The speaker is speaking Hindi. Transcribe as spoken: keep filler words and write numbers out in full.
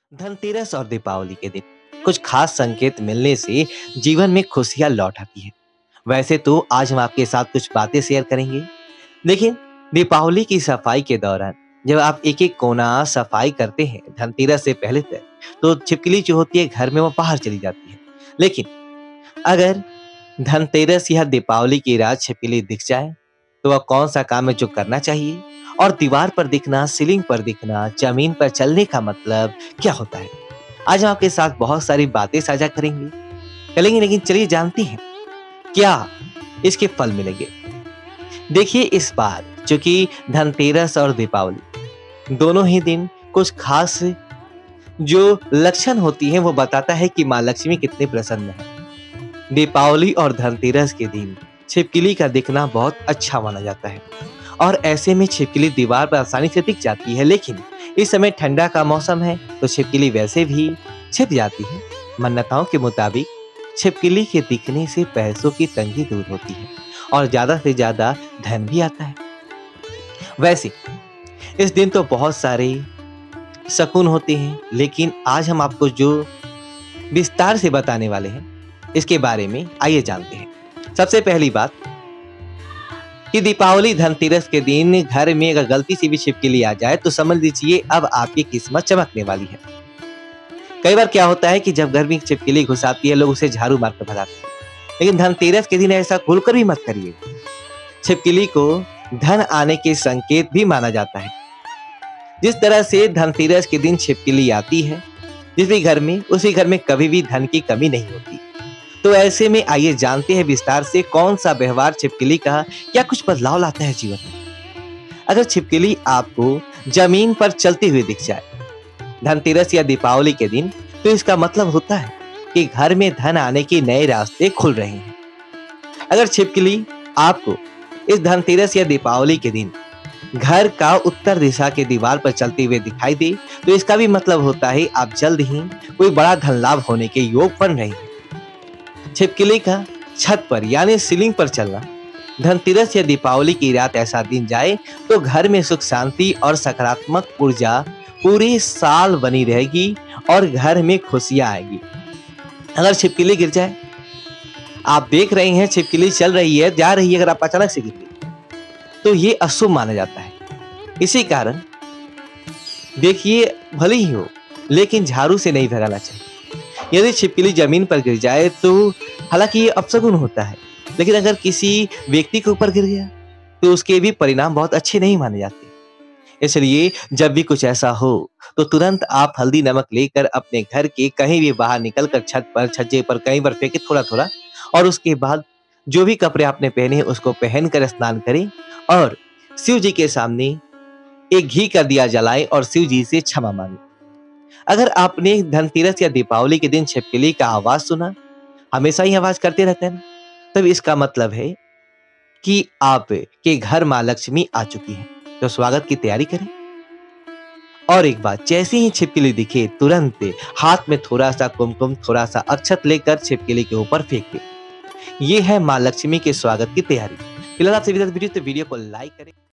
धनतेरस और दीपावली के दिन कुछ खास संकेत मिलने से जीवन में खुशियां लौट आती है। वैसे तो आज हम आपके साथ कुछ बातें शेयर करेंगे। लेकिन दीपावली की सफाई के दौरान जब आप एक एक कोना सफाई करते हैं धनतेरस से पहले तक, तो छिपकली जो होती है घर में वो बाहर चली जाती है। लेकिन अगर धनतेरस या दीपावली की रात छिपकली दिख जाए, तो वह कौन सा काम है जो करना चाहिए? और दीवार पर दिखना, सीलिंग पर दिखना, जमीन पर चलने का मतलब क्या होता है? आज हम आपके साथ बहुत सारी बातें साझा करेंगे करेंगे लेकिन चलिए जानते हैं क्या इसके फल मिलेंगे। देखिए, इस बार चूंकि धनतेरस और दीपावली दोनों ही दिन कुछ खास जो लक्षण होती हैं वो बताता है कि माँ लक्ष्मी कितने प्रसन्न है। दीपावली और धनतेरस के दिन छिपकली का दिखना बहुत अच्छा माना जाता है और ऐसे में छिपकली दीवार पर आसानी से दिख जाती है। लेकिन इस समय ठंडा का मौसम है तो छिपकली वैसे भी छिप जाती है। मान्यताओं के मुताबिक छिपकली के दिखने से पैसों की तंगी दूर होती है और ज्यादा से ज्यादा धन भी आता है। वैसे इस दिन तो बहुत सारे शकुन होते हैं, लेकिन आज हम आपको जो विस्तार से बताने वाले हैं इसके बारे में आइए जानते हैं। सबसे पहली बात कि दीपावली धनतेरस के दिन घर में अगर गलती से भी छिपकली आ जाए तो समझ लीजिए अब आपकी किस्मत चमकने वाली है। कई बार क्या होता है कि जब घर में छिपकली घुस आती है लोग उसे झाड़ू मार कर भगाते हैं, लेकिन धनतेरस के दिन ऐसा खुलकर भी मत करिए। छिपकली को धन आने के संकेत भी माना जाता है। जिस तरह से धनतेरस के दिन छिपकली आती है जिस भी घर में, उसी घर में कभी भी धन की कमी नहीं होती। तो ऐसे में आइए जानते हैं विस्तार से कौन सा व्यवहार छिपकली का क्या कुछ बदलाव लाता है जीवन में। अगर छिपकली आपको जमीन पर चलती हुई दिख जाए धनतेरस या दीपावली के दिन, तो इसका मतलब होता है कि घर में धन आने के नए रास्ते खुल रहे हैं। अगर छिपकली आपको इस धनतेरस या दीपावली के दिन घर का उत्तर दिशा के दीवार पर चलते हुए दिखाई दे, तो इसका भी मतलब होता है आप जल्द ही कोई बड़ा धन लाभ होने के योग बन रहे हैं। छिपकली का छत पर यानी सीलिंग पर चलना धनतेरस या दीपावली की रात ऐसा दिन जाए तो घर में सुख शांति और सकारात्मक ऊर्जा पूरे साल बनी रहेगी और घर में खुशियां आएगी। अगर छिपकली गिर जाए, आप देख रहे हैं छिपकली चल रही है, जा रही है, अगर आप अचानक से गिर गई तो ये अशुभ माना जाता है। इसी कारण देखिए, भले ही हो लेकिन झाड़ू से नहीं भगाना चाहिए। यदि छिपकली जमीन पर गिर जाए तो हालांकि ये अपशगुन होता है, लेकिन अगर किसी व्यक्ति के ऊपर गिर गया तो उसके भी परिणाम बहुत अच्छे नहीं माने जाते। इसलिए जब भी कुछ ऐसा हो तो तुरंत आप हल्दी नमक लेकर अपने घर के कहीं भी बाहर निकलकर छत पर, छज्जे पर कहीं पर फेंके थोड़ा थोड़ा, और उसके बाद जो भी कपड़े आपने पहने उसको पहनकर स्नान करें और शिव जी के सामने एक घी का दिया जलाएं और शिव जी से क्षमा मांगे। अगर आपने धनतेरस या दीपावली के दिन छिपकली का आवाज सुना, हमेशा ही आवाज करते रहते हैं, तब इसका मतलब है कि आप के घर माँ लक्ष्मी आ चुकी हैं। तो स्वागत की तैयारी करें। और एक बात, जैसे ही छिपकली दिखे तुरंत हाथ में थोड़ा सा कुमकुम, थोड़ा सा अक्षत लेकर छिपकली के ऊपर फेंक दें। ये है माँ लक्ष्मी के स्वागत की तैयारी। फिलहाल आपसे विदा, वीडियो तो वीडियो को लाइक करें।